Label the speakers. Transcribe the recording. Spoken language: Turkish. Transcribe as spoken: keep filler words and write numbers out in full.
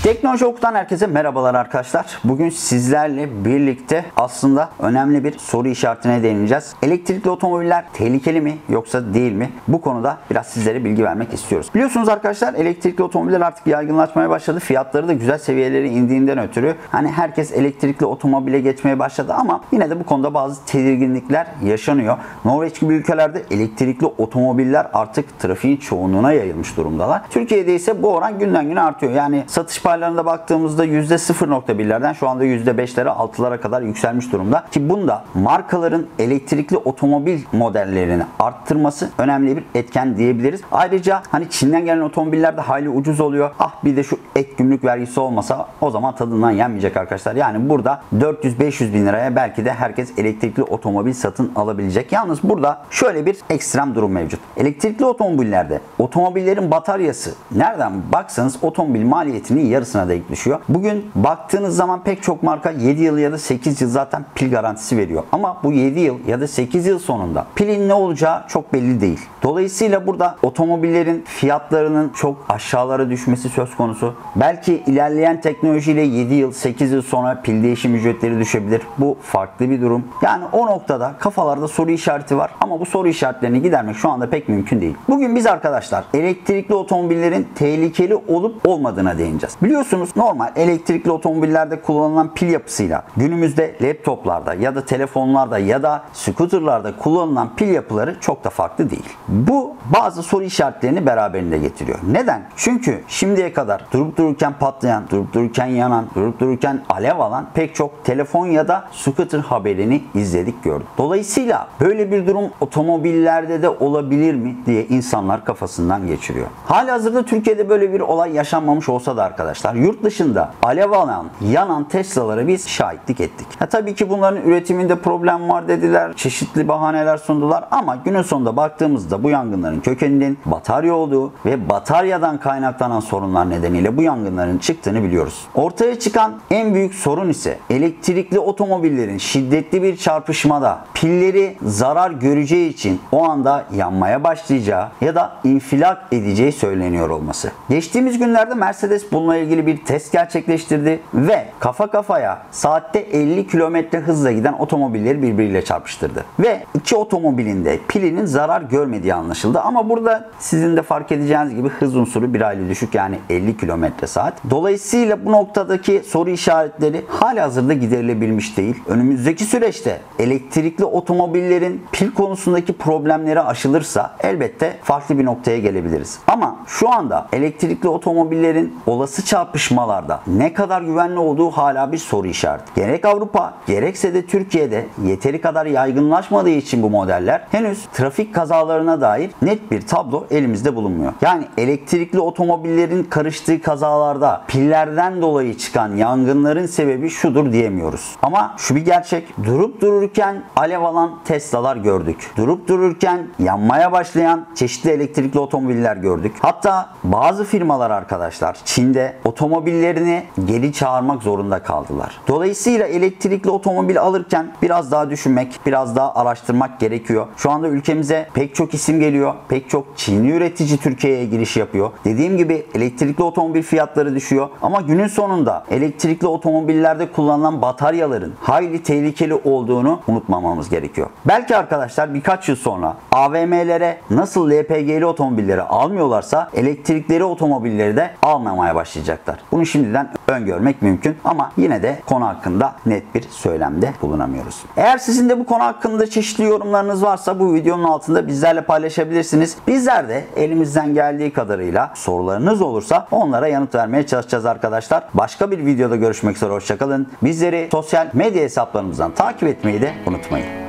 Speaker 1: Teknoloji Oku'dan herkese merhabalar arkadaşlar. Bugün sizlerle birlikte aslında önemli bir soru işaretine değineceğiz. Elektrikli otomobiller tehlikeli mi yoksa değil mi? Bu konuda biraz sizlere bilgi vermek istiyoruz. Biliyorsunuz arkadaşlar, elektrikli otomobiller artık yaygınlaşmaya başladı. Fiyatları da güzel seviyelere indiğinden ötürü hani herkes elektrikli otomobile geçmeye başladı ama yine de bu konuda bazı tedirginlikler yaşanıyor. Norveç gibi ülkelerde elektrikli otomobiller artık trafiğin çoğunluğuna yayılmış durumdalar. Türkiye'de ise bu oran günden güne artıyor. Yani satış paylarına baktığımızda yüzde sıfır nokta birlerden şu anda yüzde beşlere altılara kadar yükselmiş durumda. Ki bunda markaların elektrikli otomobil modellerini arttırması önemli bir etken diyebiliriz. Ayrıca hani Çin'den gelen otomobiller de hayli ucuz oluyor. Ah bir de şu ek gümrük vergisi olmasa o zaman tadından yenmeyecek arkadaşlar. Yani burada dört yüz beş yüz bin liraya belki de herkes elektrikli otomobil satın alabilecek. Yalnız burada şöyle bir ekstrem durum mevcut. Elektrikli otomobillerde otomobillerin bataryası nereden baksanız otomobil maliyetinin yarısına denk düşüyor. Bugün baktığınız zaman pek çok marka yedi yıl ya da sekiz yıl zaten pil garantisi veriyor. Ama bu yedi yıl ya da sekiz yıl sonunda pilin ne olacağı çok belli değil. Dolayısıyla burada otomobillerin fiyatlarının çok aşağılara düşmesi söz konusu. Belki ilerleyen teknolojiyle yedi yıl sekiz yıl sonra pil değişim ücretleri düşebilir. Bu farklı bir durum. Yani o noktada kafalarda soru işareti var ama bu soru işaretlerini gidermek şu anda pek mümkün değil. Bugün biz arkadaşlar elektrikli otomobillerin tehlikeli olup olmadığına değineceğiz. Biliyorsunuz normal elektrikli otomobillerde kullanılan pil yapısıyla günümüzde laptoplarda ya da telefonlarda ya da scooterlarda kullanılan pil yapıları çok da farklı değil. Bu bazı soru işaretlerini beraberinde getiriyor. Neden? Çünkü şimdiye kadar durup dururken patlayan, durup dururken yanan, durup dururken alev alan pek çok telefon ya da scooter haberini izledik, gördük. Dolayısıyla böyle bir durum otomobillerde de olabilir mi diye insanlar kafasından geçiriyor. Halihazırda Türkiye'de böyle bir olay yaşanmamış olsa da arkadaşlar yurt dışında alev alan, yanan Tesla'lara biz şahitlik ettik. Ya tabii ki bunların üretiminde problem var dediler. Çeşitli bahaneler sundular ama günün sonunda baktığımızda bu yangınların kökeninin batarya olduğu ve bataryadan kaynaklanan sorunlar nedeniyle bu yangınların çıktığını biliyoruz. Ortaya çıkan en büyük sorun ise elektrikli otomobillerin şiddetli bir çarpışmada pilleri zarar göreceği için o anda yanmaya başlayacağı ya da infilak edeceği söyleniyor olması. Geçtiğimiz günlerde Mercedes bununla ilgili bir test gerçekleştirdi ve kafa kafaya saatte elli kilometre hızla giden otomobilleri birbiriyle çarpıştırdı. Ve iki otomobilin de pilinin zarar görmediği anlaşıldı. Ama burada sizin de fark edeceğiniz gibi hız unsuru bir hayli düşük, yani elli kilometre saat. Dolayısıyla bu noktadaki soru işaretleri halihazırda giderilebilmiş değil. Önümüzdeki süreçte elektrikli otomobillerin pil konusundaki problemleri aşılırsa elbette farklı bir noktaya gelebiliriz. Ama şu anda elektrikli otomobillerin olası çarpışmalarda ne kadar güvenli olduğu hala bir soru işareti. Gerek Avrupa gerekse de Türkiye'de yeteri kadar yaygınlaşmadığı için bu modeller henüz trafik kazalarına dair net bir tablo elimizde bulunmuyor. Yani elektrikli otomobillerin karıştığı kazalarda pillerden dolayı çıkan yangınların sebebi şudur diyemiyoruz. Ama şu bir gerçek, durup dururken alev alan Tesla'lar gördük. Durup dururken yanmaya başlayan çeşitli elektrikli otomobiller gördük. Hatta bazı firmalar arkadaşlar Çin'de otomobillerini geri çağırmak zorunda kaldılar. Dolayısıyla elektrikli otomobil alırken biraz daha düşünmek, biraz daha araştırmak gerekiyor. Şu anda ülkemize pek çok isim geliyor. Pek çok Çinli üretici Türkiye'ye giriş yapıyor. Dediğim gibi elektrikli otomobil fiyatları düşüyor. Ama günün sonunda elektrikli otomobillerde kullanılan bataryaların hayli tehlikeli olduğunu unutmamamız gerekiyor. Belki arkadaşlar birkaç yıl sonra A V M'lere nasıl L P G'li otomobilleri almıyorlarsa elektrikli otomobilleri de almamaya başlayacaklar. Bunu şimdiden öngörmek mümkün ama yine de konu hakkında net bir söylemde bulunamıyoruz. Eğer sizin de bu konu hakkında çeşitli yorumlarınız varsa bu videonun altında bizlerle paylaşabilirsiniz. Bizler de elimizden geldiği kadarıyla sorularınız olursa onlara yanıt vermeye çalışacağız arkadaşlar. Başka bir videoda görüşmek üzere, hoşçakalın. Bizleri sosyal medya hesaplarımızdan takip etmeyi de unutmayın.